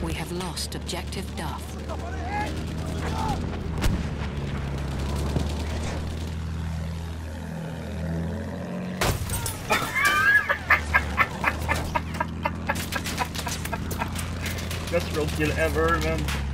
We have lost objective Duff. Best roll kill ever, man.